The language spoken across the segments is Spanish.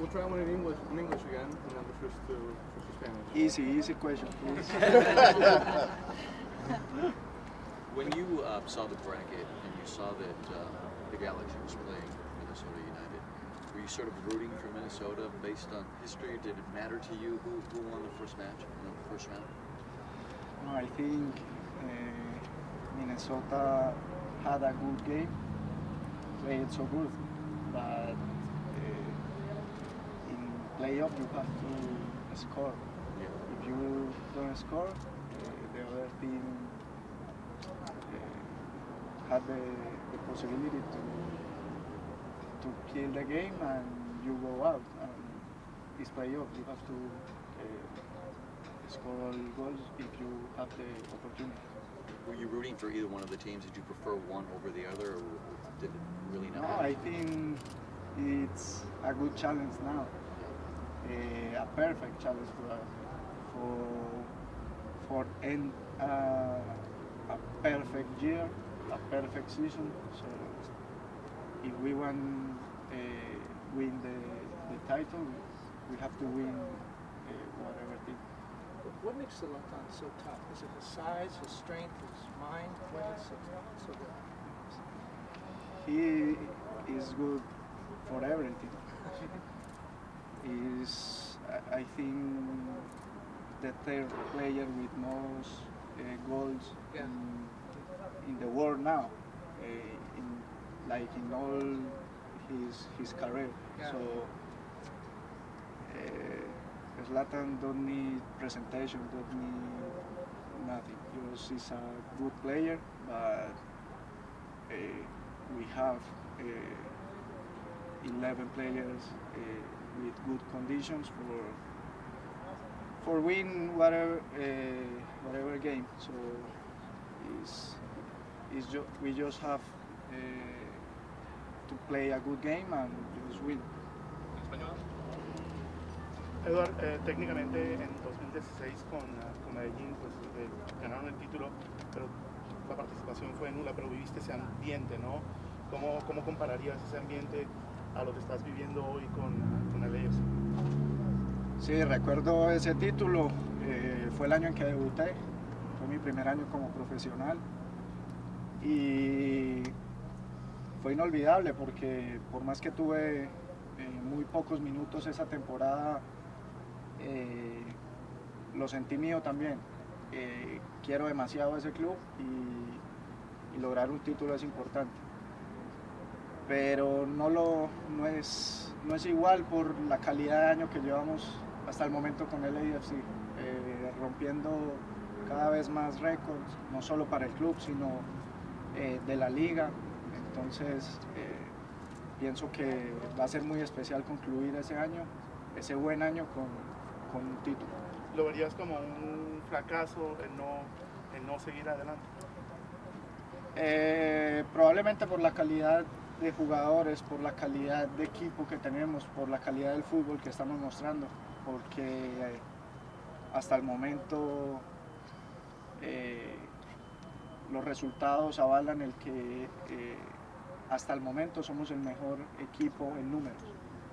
We'll try one in English again, and then we'll switch to Spanish. Easy question, please. When you saw the bracket and you saw that the Galaxy was playing Minnesota United, were you sort of rooting for Minnesota based on history? Did it matter to you who won the first match in the first round? No, I think Minnesota had a good game, played so good, but in playoff you have to score. Yeah. If you don't score, the other team had the possibility to kill the game and you go out. And it's playoff, you have to score all goals if you have the opportunity. Were you rooting for either one of the teams? Did you prefer one over the other, or did it really not No, matter? I think it's a good challenge now, a perfect challenge for us, for end a perfect year, a perfect season. So if we want win the title, we have to win whatever team. What makes Zlatan so tough? Is it his size, his strength, his mind? What is so good? He is good for everything. He's, I think, the third player with most goals in the world now, in all his career. Yeah. So Zlatan don't need presentation, don't need nothing. He's a good player, but we have 11 players with good conditions for win whatever game. So we just have to play a good game and just win. Eduard, técnicamente en 2016 con Medellín pues, ganaron el título, pero la participación fue nula, pero viviste ese ambiente, ¿no? ¿Cómo compararías ese ambiente a lo que estás viviendo hoy con el AFC? Sí, recuerdo ese título, fue el año en que debuté, fue mi primer año como profesional y fue inolvidable porque por más que tuve muy pocos minutos esa temporada, lo sentí mío también. Quiero demasiado ese club y lograr un título es importante. Pero no es igual por la calidad de año que llevamos hasta el momento con el AFC, rompiendo cada vez más récords, no solo para el club, sino de la liga. Entonces, pienso que va a ser muy especial concluir ese año, ese buen año con un título. ¿Lo verías como un fracaso el no seguir adelante? Probablemente por la calidad de jugadores, por la calidad de equipo que tenemos, por la calidad del fútbol que estamos mostrando, porque hasta el momento los resultados avalan el que hasta el momento somos el mejor equipo en números.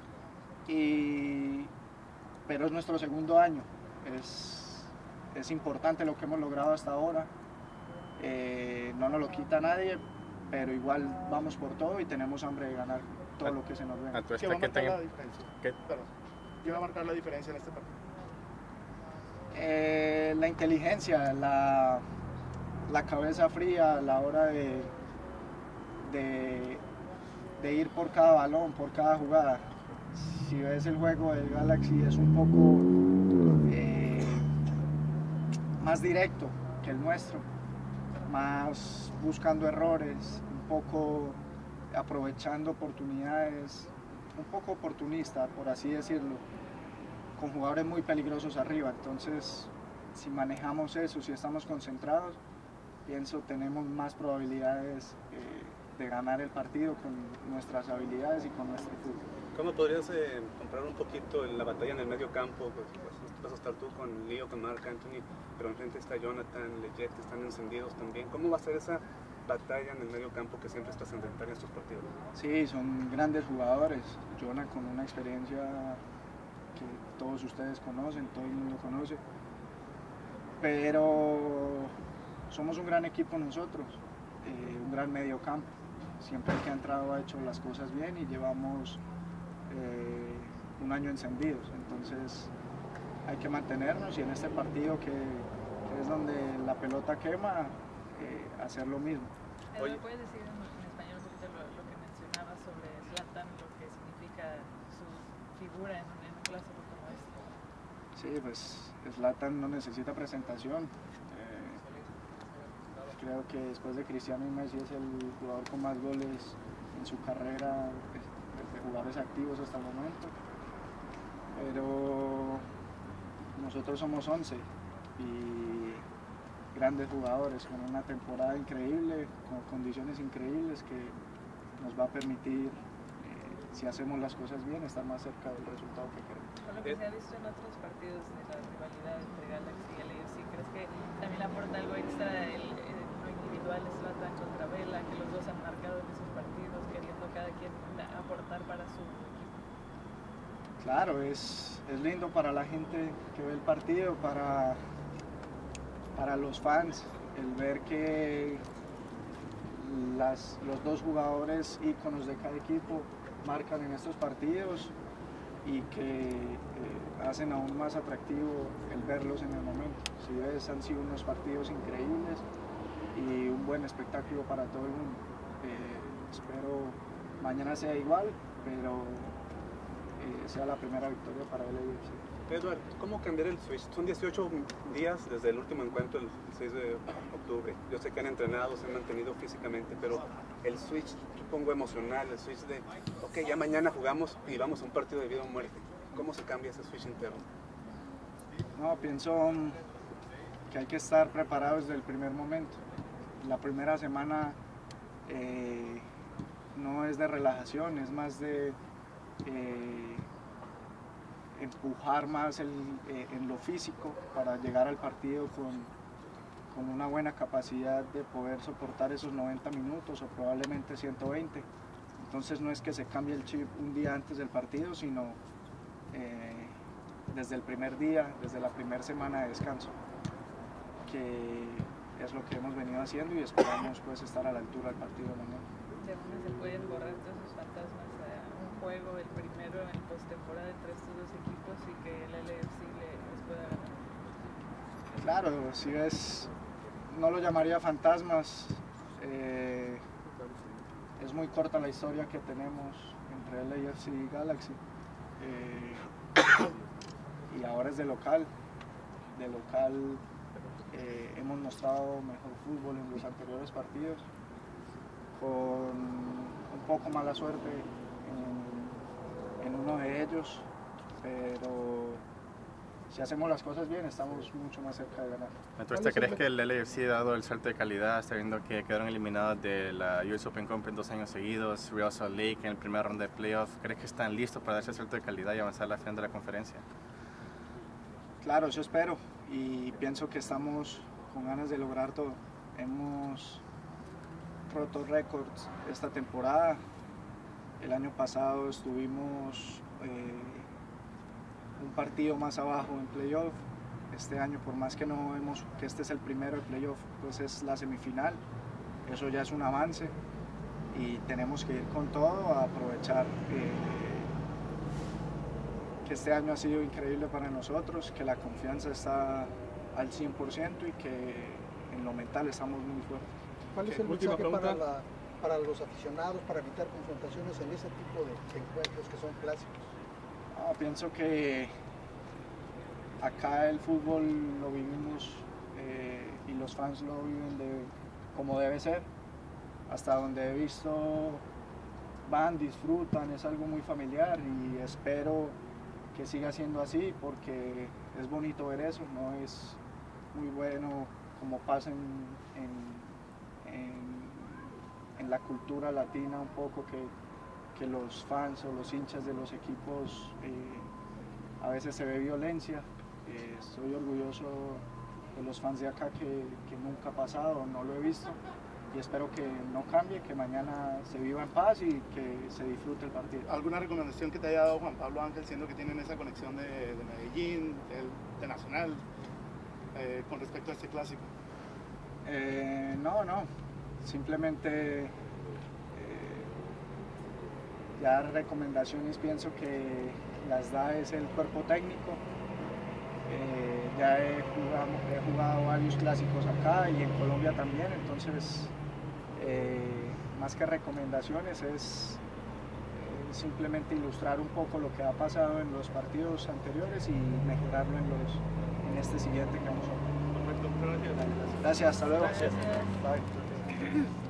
Pero es nuestro segundo año, es importante lo que hemos logrado hasta ahora, no nos lo quita nadie, pero igual vamos por todo y tenemos hambre de ganar todo lo que se nos venga. ¿Qué va a marcar la diferencia? ¿Qué va a marcar la diferencia en este partido? La inteligencia, la cabeza fría a la hora de ir por cada balón, por cada jugada. Si ves el juego del Galaxy es un poco más directo que el nuestro, más buscando errores, un poco aprovechando oportunidades, un poco oportunista, por así decirlo, con jugadores muy peligrosos arriba. Entonces, si manejamos eso, si estamos concentrados, pienso tenemos más probabilidades de ganar el partido con nuestras habilidades y con nuestro fútbol. ¿Cómo podrías comprar un poquito en la batalla en el medio campo? Pues vas a estar tú con Leo, con Marc Anthony, pero enfrente está Jonathan, Lletget, están encendidos también. ¿Cómo va a ser esa batalla en el medio campo que siempre es trascendental en estos partidos? Sí, son grandes jugadores. Jonah con una experiencia que todos ustedes conocen, todo el mundo conoce. Pero somos un gran equipo nosotros, un gran medio campo. Siempre el que ha entrado ha hecho las cosas bien y llevamos un año encendidos. Entonces hay que mantenernos y en este partido que es donde la pelota quema, hacer lo mismo. ¿Me puedes decir en español un poquito lo que mencionabas sobre Zlatan, lo que significa su figura en un clásico como este? Sí, pues Zlatan no necesita presentación. Creo que después de Cristiano y Messi es el jugador con más goles en su carrera, de jugadores activos hasta el momento. Pero nosotros somos 11 y grandes jugadores con una temporada increíble, con condiciones increíbles que nos va a permitir, si hacemos las cosas bien, estar más cerca del resultado que queremos. Con lo que se ha visto en otros partidos de la rivalidad entre Galaxy y LAFC, ¿crees que también aporta algo extra lo individual Zlatan contra Vela, que los dos han marcado en esos partidos, queriendo cada quien aportar para su equipo? Claro, es lindo para la gente que ve el partido, para los fans, el ver que los dos jugadores íconos de cada equipo marcan en estos partidos y que hacen aún más atractivo el verlos en el momento. Si ves, han sido unos partidos increíbles y un buen espectáculo para todo el mundo. Espero mañana sea igual, pero sea la primera victoria para el LAFC. Edward, ¿cómo cambiar el switch? Son 18 días desde el último encuentro, el 6 de octubre. Yo sé que han entrenado, se han mantenido físicamente, pero el switch, supongo emocional, el switch de, ok, ya mañana jugamos y vamos a un partido de vida o muerte. ¿Cómo se cambia ese switch interno? No, pienso que hay que estar preparados desde el primer momento. La primera semana no es de relajación, es más de empujar más en lo físico para llegar al partido con una buena capacidad de poder soportar esos 90 minutos o probablemente 120. Entonces no es que se cambie el chip un día antes del partido, sino desde el primer día, desde la primera semana de descanso, que es lo que hemos venido haciendo y esperamos pues estar a la altura del partido de mañana. ¿Según se pueden borrar todos esos fantasmas a un juego, el primero en postemporada entre estos dos equipos y que el LAFC les pueda ganar? Claro, si ves, no lo llamaría fantasmas, es muy corta la historia que tenemos entre LAFC y Galaxy, y ahora es de local, hemos mostrado mejor fútbol en los anteriores partidos, con un poco mala suerte en uno de ellos, pero si hacemos las cosas bien estamos mucho más cerca de ganar. ¿Usted crees que el LAFC ha dado el salto de calidad, sabiendo que quedaron eliminados de la US Open Cup en 2 años seguidos, Real Salt Lake en el primer ronda de playoff? ¿Crees que están listos para darse el salto de calidad y avanzar a la final de la conferencia? Claro, eso espero y pienso que estamos con ganas de lograr todo. Hemos roto récords esta temporada. El año pasado estuvimos un partido más abajo en playoff. Este año, por más que que este es el primero de playoff, pues es la semifinal. Eso ya es un avance y tenemos que ir con todo a aprovechar que este año ha sido increíble para nosotros, que la confianza está al 100% y que en lo mental estamos muy fuertes. ¿Cuál es el mensaje para los aficionados para evitar confrontaciones en ese tipo de encuentros que son clásicos? Pienso que acá el fútbol lo vivimos y los fans lo viven como debe ser. Hasta donde he visto van, disfrutan, es algo muy familiar y espero que siga siendo así porque es bonito ver eso, no es muy bueno como pasa en la cultura latina un poco que los fans o los hinchas de los equipos a veces se ve violencia. Estoy orgulloso de los fans de acá que nunca ha pasado, no lo he visto y espero que no cambie, que mañana se viva en paz y que se disfrute el partido. ¿Alguna recomendación que te haya dado Juan Pablo Ángel, siendo que tienen esa conexión de Medellín, de Nacional, con respecto a este clásico? No, simplemente ya recomendaciones pienso que las da es el cuerpo técnico. Ya he jugado varios clásicos acá y en Colombia también, entonces más que recomendaciones es simplemente ilustrar un poco lo que ha pasado en los partidos anteriores y mejorarlo en este siguiente que vamos a jugar. Perfecto, muchas gracias. Gracias, hasta luego. Gracias. Bye.